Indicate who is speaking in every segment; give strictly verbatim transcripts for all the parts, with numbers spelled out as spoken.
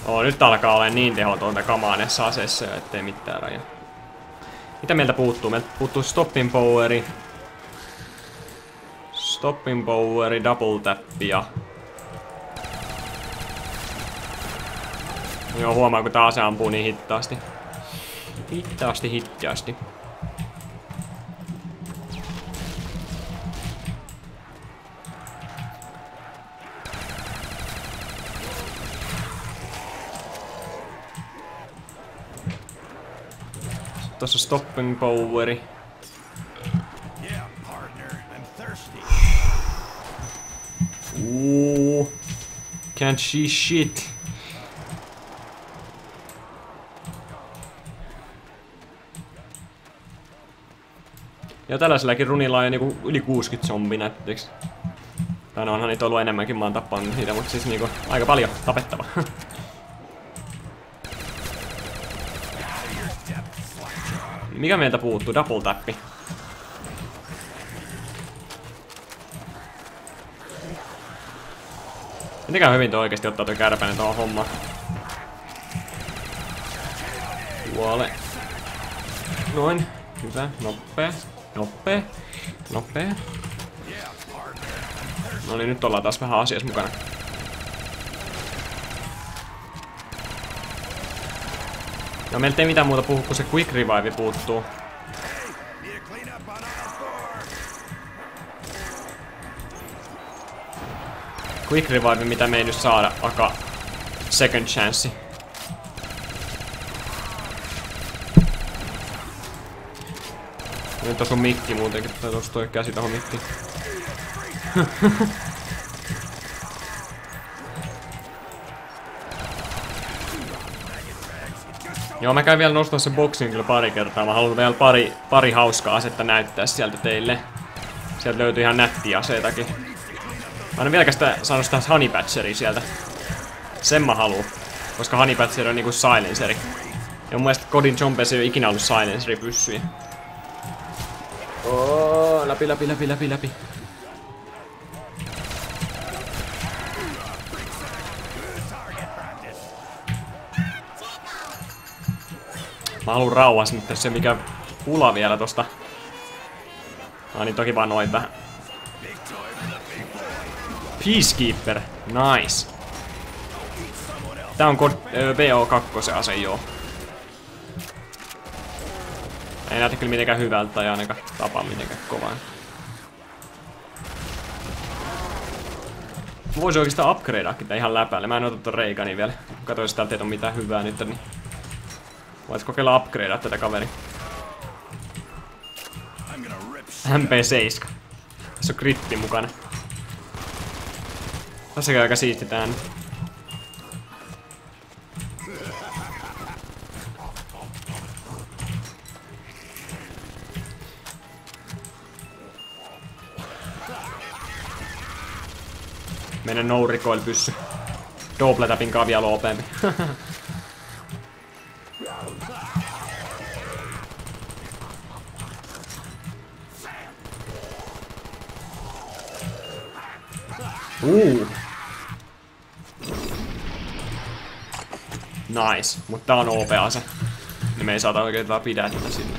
Speaker 1: Oo, nyt alkaa olla niin tehotonta kamaa näissä aseissa, ettei mitään rajaa. Mitä meiltä puuttuu? Meiltä puuttuu stopping poweri. Stopping poweri, double tappi ja... Joo, huomaa kun tää ase ampuu niin hittaasti. Hittaasti, hittaasti. Tossa stopping poweri. Ooh. Can't see shit. Ja tällaisellakin runilla on jo niinku yli kuusikymmentä zombina, eiks? Tai no onhan niitä ollut enemmänkin, mä oon tappanut niitä, mutta siis niinku aika paljon tapettava. Mikä meiltä puuttuu? Double tappi. Mitenkään hyvin toi oikeesti ottaa toi kärpäinen tohon hommaan. Kuole. Noin. Hyvä. Nopee. Nopee. Nopee. No niin, nyt ollaan taas vähän asiassa mukana. No meiltä ei mitään muuta puhu, kun se quick revive puuttuu. Quick revive, mitä me ei nyt saada, aka second chance. Nyt tossa on mikki muutenkin, tai tossa toi käsi tohon mikkiin. Joo, mä käyn vielä nostaa se boksin kyllä pari kertaa. Mä haluan vielä pari, pari hauskaa asetta näyttää sieltä teille. Sieltä löytyy ihan nättiä aseitakin. Mä en vieläkään sitä saanut sitä Honey Badgeria sieltä. Sen mä haluun. Koska Honey Badger on niinku silenceri. Ja mun mielestä Godin Jompes ei oo ikinä ollut silenceri pyssyjä. Oh, läpi, läpi, läpi, läpi, läpi. Mä haluun rauhas nyt se mikä pula vielä tosta. Ah niin toki vaan noin vähän. Peacekeeper, nice. Tää on B O kaksi ase joo. Ei näytä kyllä mitenkään hyvältä tai ainakaan tapa mitenkään kovaan. Voisi oikeastaan upgradeakin tää ihan läpälle. Mä en ota ton Reigania vielä. Katsoin jos täältä ei oo mitään hyvää nyt niin. Voit kokeilla upgradea tätä kaveri. M P seitsemän. Tässä on kritti mukana. Tässäkin aika siisti tää nyt. Mene no recoil pyssy. Double tapin kaa vielä opeempi. Uh. Nice, mutta tää on O P-ase. Niin me ei saata oikein vaan pidättää sinne.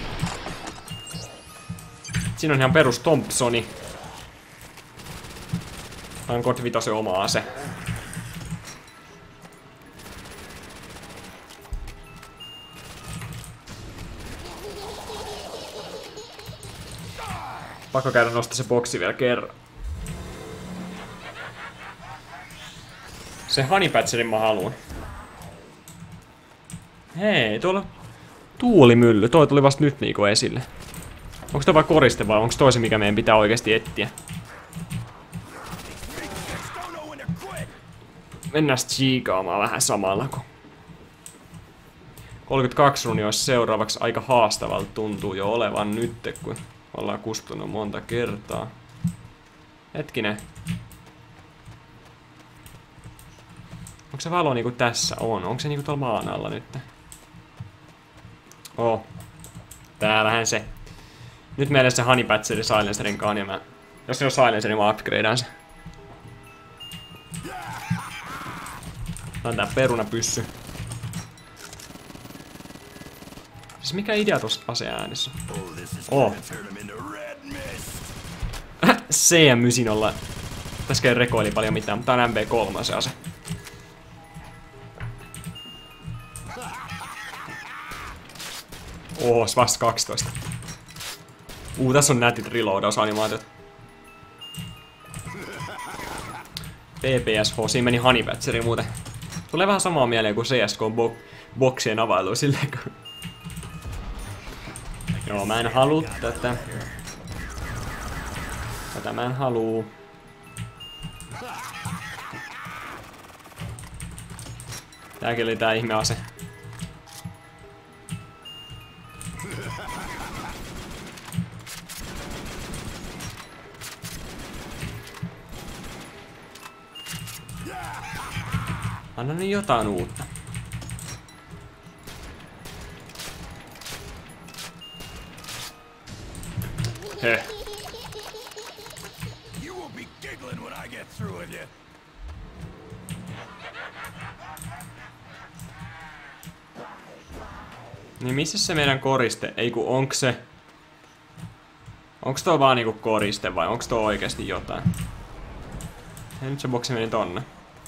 Speaker 1: Siinä on ihan perus Thompsoni. Tää on God Vitosen oma ase. Pakko käydä nostaa se boksi vielä kerran. Se Honey Badgerin mä haluun. Hei, tuolla tuulimylly. Toi tuli vasta nyt niinku esille. Onks toi vaan koriste vai onks toi se mikä meidän pitää oikeesti etsiä? Mennään tsiikaamaan vähän samalla kun... kolmekymmentäkaksi runi olisi seuraavaksi aika haastavalta tuntuu jo olevan nyt, kun ollaan kustunut monta kertaa. Hetkinen. Onko se valo niinku tässä on? Onko se niinku tuolla maan alla nyt? Oh. Täällähän se. Nyt meillä se Honey Badgeri silencerin kaan ja mä... Jos se on silencer, niin mä upgradean se. Tää on tää perunapyssy. Siis mikä idea tossa aseäänessä? Oh. C M yhdeksänkymmentä. Tässä ei rekoili paljon mitään, mutta tää on M B kolme se ase. Oh, vasta kaksitoista. Uu, tässä on nätit reloadaus-animaatiot. P P S H, siinä meni Honey Badgeri muuten. Tulee vähän samaa mieleen kuin C S K bo boksien availu silleen kun... Joo, mä en halua tätä. Tätä mä en haluu. Tääkin oli tää ihmease. Anna niin jotain uutta. Heh. Niin missä se meidän koriste? Ei kun onks se... Onks toi vaan niinku koriste vai onks toi oikeesti jotain? Ja nyt se boksi meni tonne.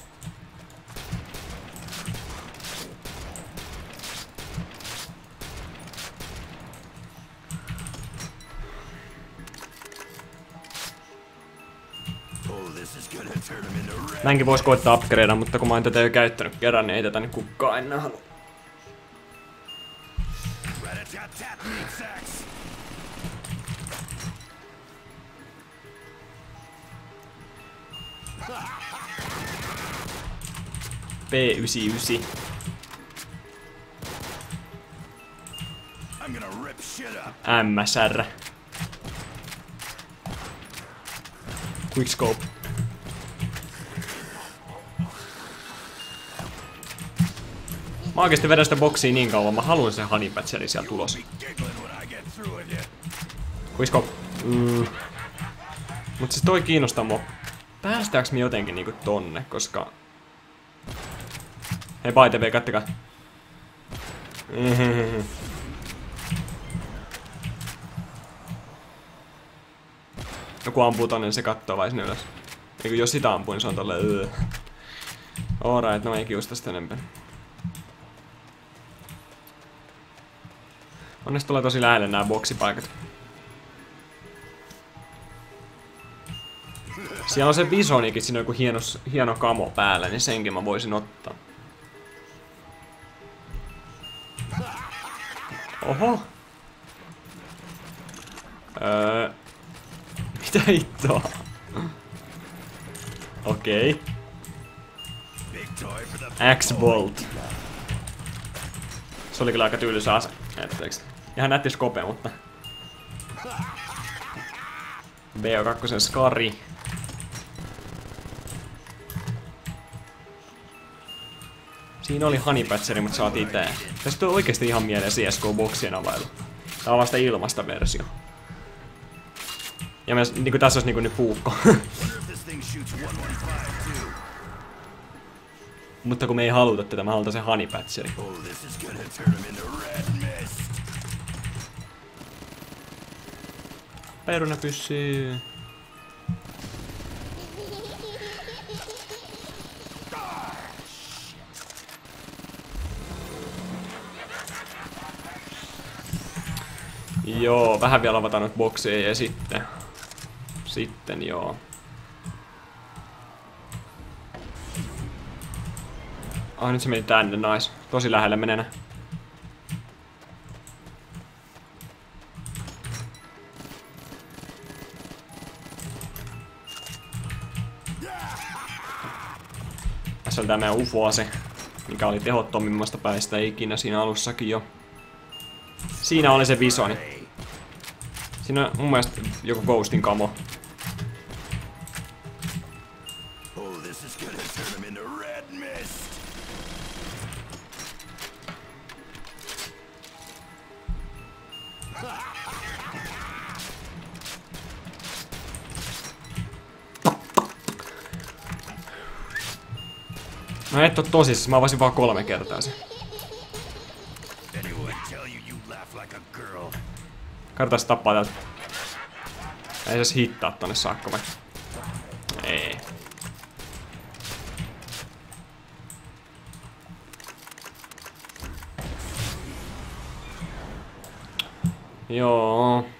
Speaker 1: Näinkin vois koittaa upgradea, mutta kun mä oon tätä jo käyttänyt kerran, niin ei tätä nyt kukaan enää halua. P yhdeksänkymmentäyhdeksän. M S R. Quickscope. Mä oikeesti vedän sitä boksia niin kauan, mä haluan sen Honey Badgeri sieltä tulos. Quickscope. Mm. Mut siis toi kiinnostaa mua. Päästääks me jotenkin niinku tonne, koska... Hei, by the way, kattokaa. Joku ampuu tonne, niin se kattoo vai sinne ylös. Eiku jos sitä ampuu, niin se on tolleen... Alright, no ei kiusta sitä enempää. Onneksi tulee tosi lähelle nää boksipaikat. Siellä on se Bisonikin, siinä on joku hieno, hieno kamo päällä, niin senkin mä voisin ottaa. Oho! Öö... Mitä hittoa? Okei. Okay. X-Bolt. Se oli kyllä aika tyylysä ase. Etteeks? Ihan nätti skope, mutta... B O kaksi Skari. Siinä oli Honey Badgeri, mutta saatiin tää. Tästä on oikeesti ihan mieleen C S K-boksien availu. Tää on vasta ilmasta versio. Ja myös, niinku tässä olisi niinku nyt puukko. Mutta kun me ei haluta tätä, mä halutaan sen Honey Badgeri. Perunapyssy. Joo, vähän vielä avataan noita bokseja ja sitten... Sitten joo. Ah, nyt se meni tänne, nice. Tosi lähelle menenä. Tässä on tää meidän U F O-ase, mikä oli tehottomimmasta päästä ikinä siinä alussakin jo. Siinä oli se Visoni. Siinä on mun mielestä joku Ghostin kamo. No et oo tosissaan, mä avasin vaan kolme kertaa sen. Katsotaan se tappaa täältä. Ei se hittaa tonne saakka vai? Ei. Joo.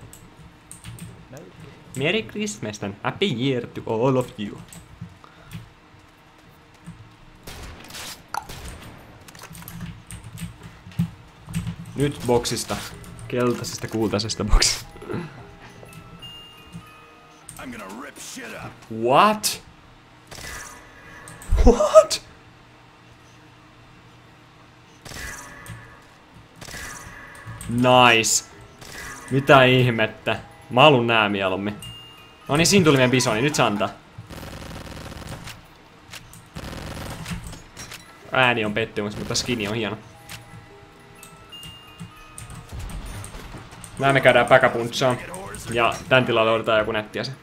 Speaker 1: Merry Christmas and Happy Year to all of you. Nyt boksista. Keltaisesta kultaisesta boksista. What? What? Nice. Mitä ihmettä? Mä haluun nää mieluummin. No niin, siinä tuli meidän bisoni. Nyt se antaa. Ääni on pettymys, mutta skini on hieno. Nää me käydään päkäpuntsaan. Ja tän tilalle odotetaan joku nettiä se.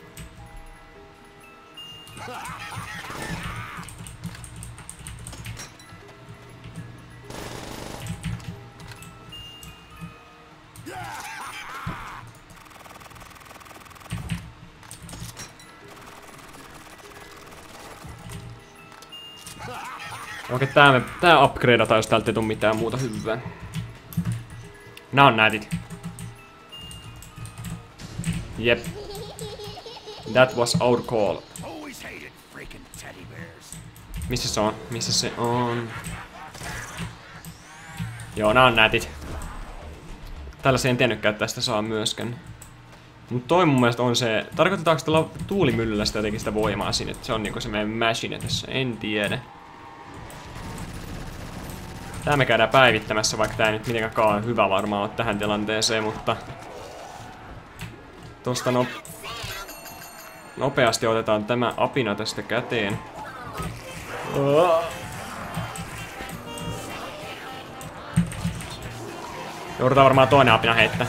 Speaker 1: Okei, tää, me, tää upgradeataan, jos täältä ei tuu mitään muuta hyvää. Nää on nätit. Jep. That was our call. Missä se on? Missä se on? Joo, nää on nätit. Tällaisia en tiennytkään, että tästä saa myöskään. Mut toi mun mielestä on se... Tarkoitetaanko tällä tuulimyllyllä sitä jotenkin sitä voimaa sinne? Että se on niinku se meidän machine tässä. En tiedä. Tää me käydään päivittämässä, vaikka tää ei nyt mitenkään hyvä varmaan ole tähän tilanteeseen, mutta... Tosta no... Nopeasti otetaan tämä apina tästä käteen. Oh. Joudutaan varmaan toinen apina heittää.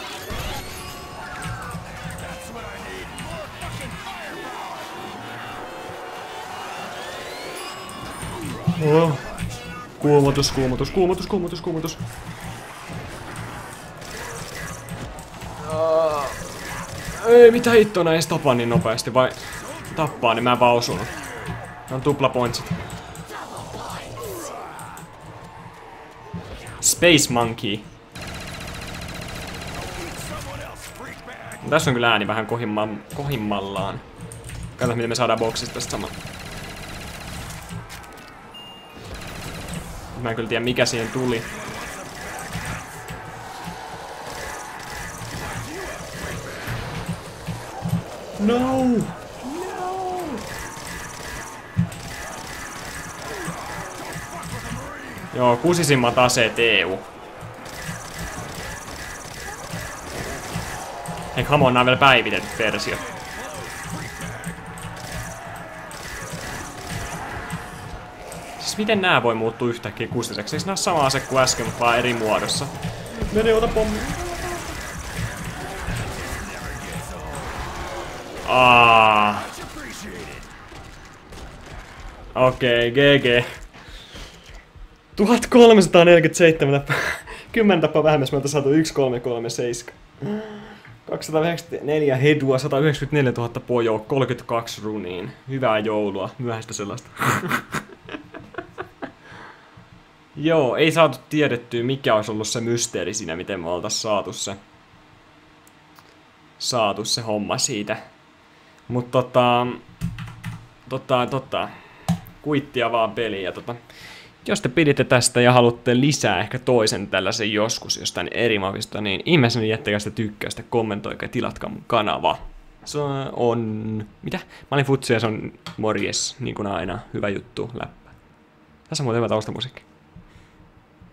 Speaker 1: Oh. Kuumotus, kuumotus, kuumotus, kuumotus, kuumotus. Uh, ei mitä hittoa, nää edes tapaa niin nopeasti, vai tappaa, niin mä en vaan osunut. Ne on tuplapointsit. Space Monkey. Tässä on kyllä ääni vähän kohimma kohimmallaan. Katsotaan miten me saadaan boksista tästä samaa. Mä en kyllä tiedä mikä siihen tuli. No! No! Joo, kusisimmat aseet E U. Hei, come on, nää on vielä päivitetyt versiot. Siis miten nää voi muuttua yhtäkkiä kustiseksi? Eikö nää ole sama ase kuin äsken, mutta vaan eri muodossa? Mene, ota pommi. Aaaa. Okei, okay, G G. tuhatkolmesataaneljäkymmentäseitsemän tappaa. kymmenen tappaa vähemmän, me oltais saatu yksi kolme kolme seitsemän. kaksisataayhdeksänkymmentäneljä hedua, sata yhdeksänkymmentäneljätuhatta pojoa, kolmekymmentäkaksi runiin. Hyvää joulua, myöhäistä sellaista. Joo, ei saatu tiedettyä mikä olisi ollut se mysteeri siinä, miten me oltais saatu se, saatu se homma siitä. Mut tota, tota, tota, kuittia vaan peliin ja tota, jos te piditte tästä ja haluatte lisää ehkä toisen tällaisen joskus jostain eri mapista, niin ihmeessä jättäkää sitä tykkäystä, kommentoikaa ja tilatkaa mun kanava. Se on... Mitä? Mä olin Futsi ja se on morjes, niin kuin aina. Hyvä juttu, läppä. Tässä on muuten hyvä taustamusiikki.